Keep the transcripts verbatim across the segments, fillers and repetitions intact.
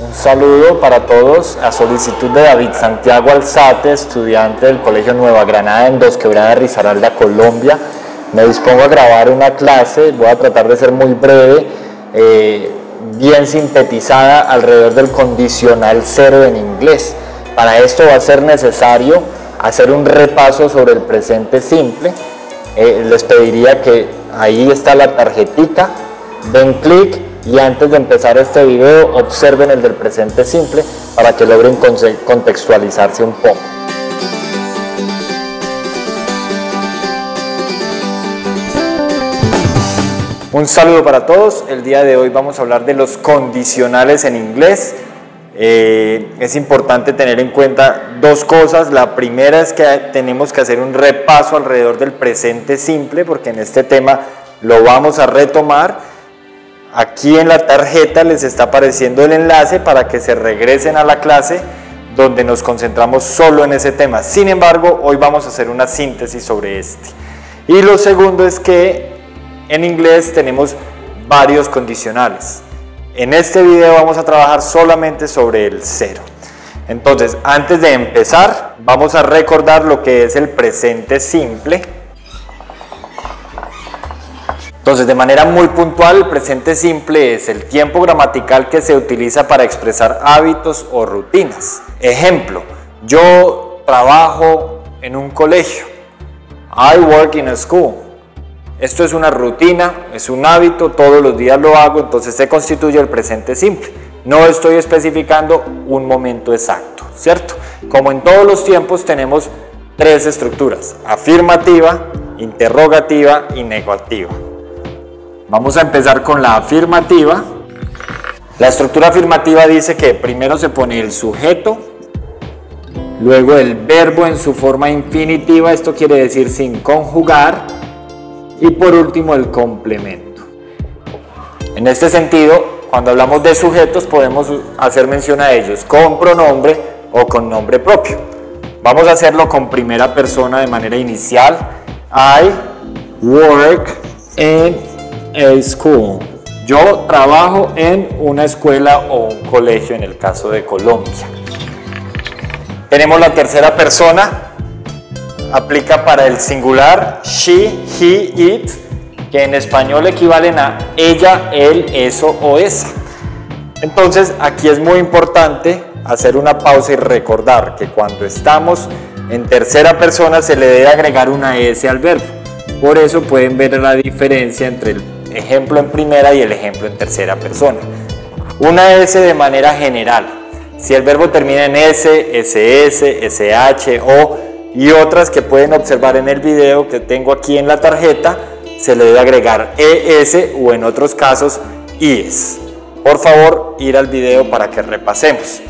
Un saludo para todos a solicitud de David Santiago Alzate, estudiante del Colegio Nueva Granada en Dos Quebradas, Risaralda, Colombia. Me dispongo a grabar una clase, voy a tratar de ser muy breve, eh, bien sintetizada alrededor del condicional cero en inglés. Para esto va a ser necesario hacer un repaso sobre el presente simple. Eh, les pediría que ahí está la tarjetita, den clic y antes de empezar este video observen el del presente simple para que logren contextualizarse un poco. Un saludo para todos. El día de hoy vamos a hablar de los condicionales en inglés. Eh, es importante tener en cuenta dos cosas. La primera es que tenemos que hacer un repaso alrededor del presente simple, porque en este tema lo vamos a retomar. Aquí en la tarjeta les está apareciendo el enlace para que se regresen a la clase donde nos concentramos solo en ese tema. Sin embargo, hoy vamos a hacer una síntesis sobre este. Y lo segundo es que en inglés tenemos varios condicionales. En este video vamos a trabajar solamente sobre el cero. Entonces, antes de empezar, vamos a recordar lo que es el presente simple. Entonces, de manera muy puntual, el presente simple es el tiempo gramatical que se utiliza para expresar hábitos o rutinas. Ejemplo, yo trabajo en un colegio. I work in a school. Esto es una rutina, es un hábito, todos los días lo hago, entonces se constituye el presente simple. No estoy especificando un momento exacto, ¿cierto? Como en todos los tiempos tenemos tres estructuras: afirmativa, interrogativa y negativa. Vamos a empezar con la afirmativa. La estructura afirmativa dice que primero se pone el sujeto, luego el verbo en su forma infinitiva, esto quiere decir sin conjugar, y por último el complemento. En este sentido, cuando hablamos de sujetos podemos hacer mención a ellos con pronombre o con nombre propio. Vamos a hacerlo con primera persona de manera inicial. I work in a school. Yo trabajo en una escuela o un colegio en el caso de Colombia. Tenemos la tercera persona, aplica para el singular she, he, it, que en español equivalen a ella, él, eso o esa. Entonces aquí es muy importante hacer una pausa y recordar que cuando estamos en tercera persona se le debe agregar una S al verbo. Por eso pueden ver la diferencia entre el ejemplo en primera y el ejemplo en tercera persona. Una S de manera general. Si el verbo termina en S, S S, S H, O y otras que pueden observar en el video que tengo aquí en la tarjeta, se le debe agregar E S o en otros casos I E S. Por favor, ir al video para que repasemos.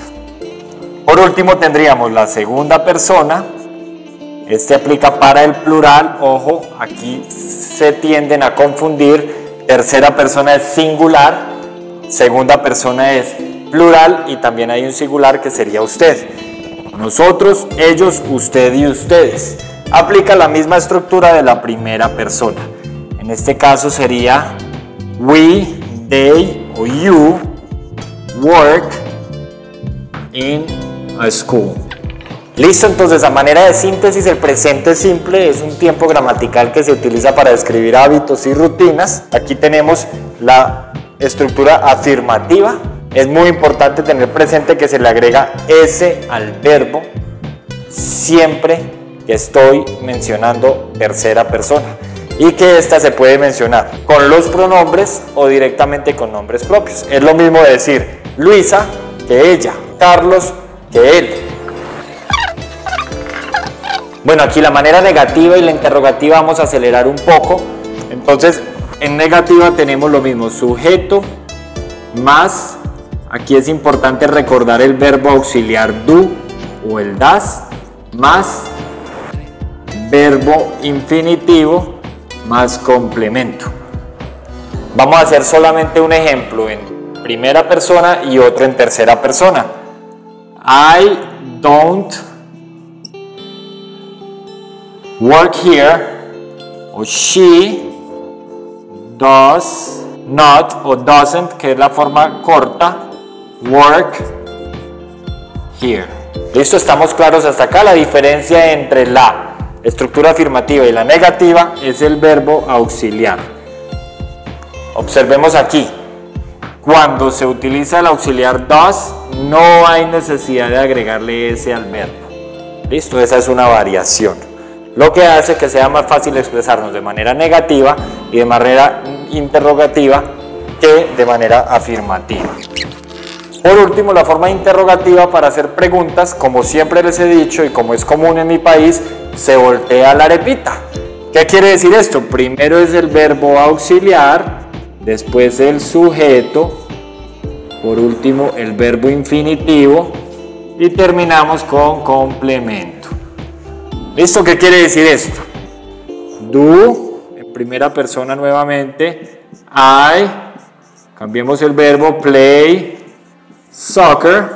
Por último tendríamos la segunda persona. Este aplica para el plural, ojo, aquí se tienden a confundir, tercera persona es singular, segunda persona es plural y también hay un singular que sería usted. Nosotros, ellos, usted y ustedes. Aplica la misma estructura de la primera persona. En este caso sería we, they o you work in a school. Listo, entonces a manera de síntesis, el presente simple es un tiempo gramatical que se utiliza para describir hábitos y rutinas. Aquí tenemos la estructura afirmativa. Es muy importante tener presente que se le agrega S al verbo siempre que estoy mencionando tercera persona y que esta se puede mencionar con los pronombres o directamente con nombres propios. Es lo mismo decir Luisa que ella, Carlos que él. Bueno, aquí la manera negativa y la interrogativa vamos a acelerar un poco. Entonces, en negativa tenemos lo mismo, sujeto más, aquí es importante recordar el verbo auxiliar do o el das, más verbo infinitivo más complemento. Vamos a hacer solamente un ejemplo en primera persona y otro en tercera persona. I don't work here, o she does not o doesn't, que es la forma corta, work here. Listo, estamos claros hasta acá. La diferencia entre la estructura afirmativa y la negativa es el verbo auxiliar. Observemos aquí. Cuando se utiliza el auxiliar does, no hay necesidad de agregarle ese al verbo. Listo, esa es una variación. Lo que hace que sea más fácil expresarnos de manera negativa y de manera interrogativa que de manera afirmativa. Por último, la forma interrogativa para hacer preguntas, como siempre les he dicho y como es común en mi país, se voltea la arepita. ¿Qué quiere decir esto? Primero es el verbo auxiliar, después el sujeto, por último el verbo infinitivo y terminamos con complemento. ¿Listo? ¿Qué quiere decir esto? Do, en primera persona nuevamente, I, cambiemos el verbo play, soccer,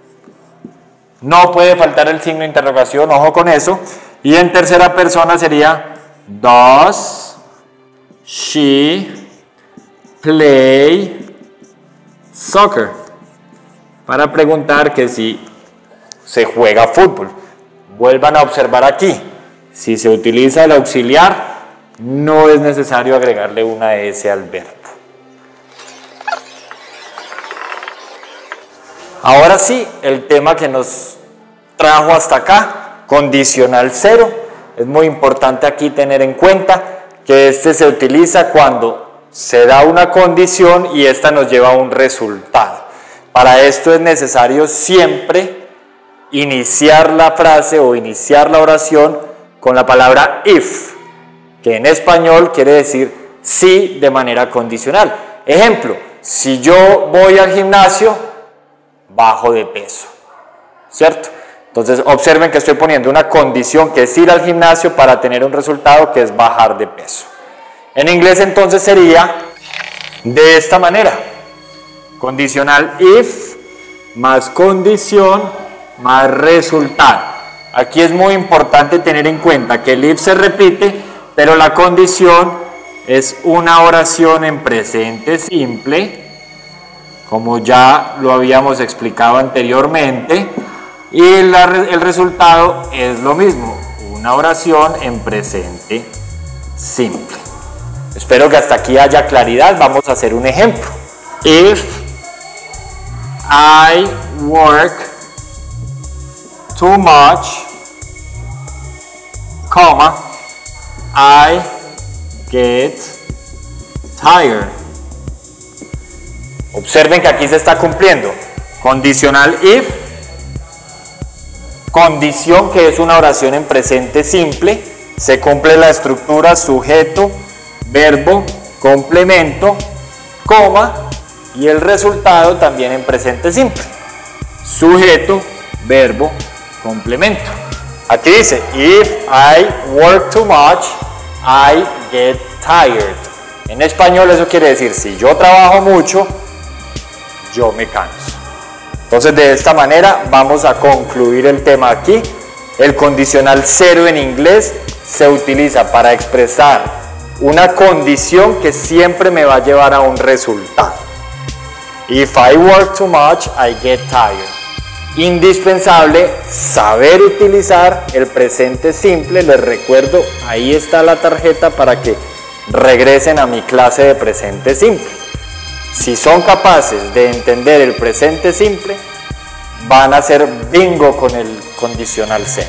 no puede faltar el signo de interrogación, ojo con eso, y en tercera persona sería does she play soccer, para preguntar que si se juega fútbol. Vuelvan a observar aquí, si se utiliza el auxiliar, no es necesario agregarle una S al verbo. Ahora sí, el tema que nos trajo hasta acá, condicional cero. Es muy importante aquí tener en cuenta que este se utiliza cuando se da una condición y esta nos lleva a un resultado. Para esto es necesario siempre iniciar la frase o iniciar la oración con la palabra if, que en español quiere decir sí de manera condicional. Ejemplo, si yo voy al gimnasio, bajo de peso, ¿cierto? Entonces observen que estoy poniendo una condición que es ir al gimnasio para tener un resultado que es bajar de peso. En inglés entonces sería de esta manera, condicional if más condición más resultado. Aquí es muy importante tener en cuenta que el if se repite, pero la condición es una oración en presente simple, como ya lo habíamos explicado anteriormente, y la, el resultado es lo mismo, una oración en presente simple. Espero que hasta aquí haya claridad. Vamos a hacer un ejemplo. If I work too much, comma, I get tired. Observen que aquí se está cumpliendo. Condicional if, condición que es una oración en presente simple, se cumple la estructura sujeto, verbo, complemento, coma, y el resultado también en presente simple. Sujeto, verbo, complemento. Aquí dice, if I work too much, I get tired. En español eso quiere decir, si yo trabajo mucho, yo me canso. Entonces de esta manera vamos a concluir el tema aquí. El condicional cero en inglés se utiliza para expresar una condición que siempre me va a llevar a un resultado. If I work too much, I get tired. Indispensable saber utilizar el presente simple. Les recuerdo, ahí está la tarjeta para que regresen a mi clase de presente simple. Si son capaces de entender el presente simple, van a hacer bingo con el condicional cero.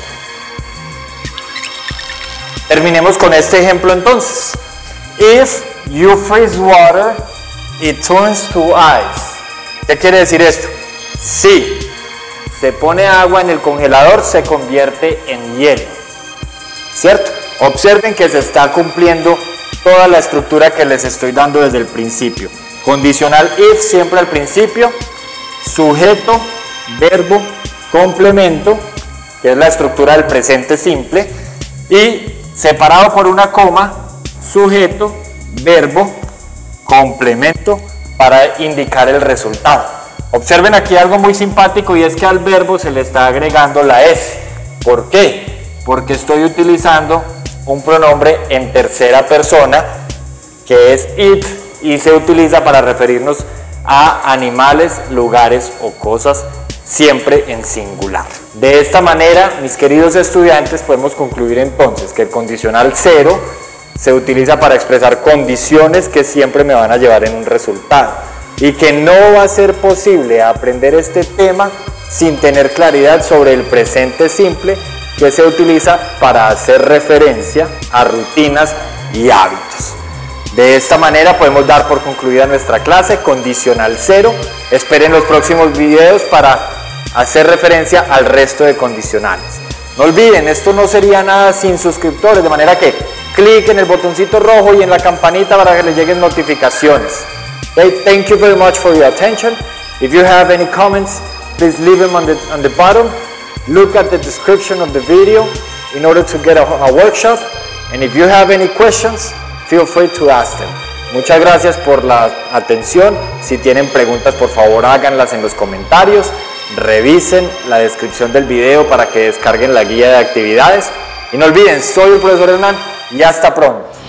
Terminemos con este ejemplo entonces. If you freeze water, it turns to ice. ¿Qué quiere decir esto? Si se pone agua en el congelador, se convierte en hielo. ¿Cierto? Observen que se está cumpliendo toda la estructura que les estoy dando desde el principio. Condicional if siempre al principio, sujeto, verbo, complemento, que es la estructura del presente simple, y separado por una coma, sujeto, verbo, complemento, para indicar el resultado. Observen aquí algo muy simpático y es que al verbo se le está agregando la S. ¿Por qué? Porque estoy utilizando un pronombre en tercera persona que es it y se utiliza para referirnos a animales, lugares o cosas, siempre en singular. De esta manera, mis queridos estudiantes, podemos concluir entonces que el condicional cero se utiliza para expresar condiciones que siempre me van a llevar en un resultado y que no va a ser posible aprender este tema sin tener claridad sobre el presente simple, que se utiliza para hacer referencia a rutinas y hábitos. De esta manera podemos dar por concluida nuestra clase condicional cero. Esperen los próximos videos para hacer referencia al resto de condicionales. No olviden, esto no sería nada sin suscriptores, de manera que clic en el botoncito rojo y en la campanita para que les lleguen notificaciones. Okay, thank you very much for your attention. If you have any comments, please leave them on the, on the bottom. Look at the description of the video in order to get a, a workshop. And if you have any questions, feel free to ask them. Muchas gracias por la atención. Si tienen preguntas, por favor háganlas en los comentarios. Revisen la descripción del video para que descarguen la guía de actividades. Y no olviden, soy el profesor Hernán y hasta pronto.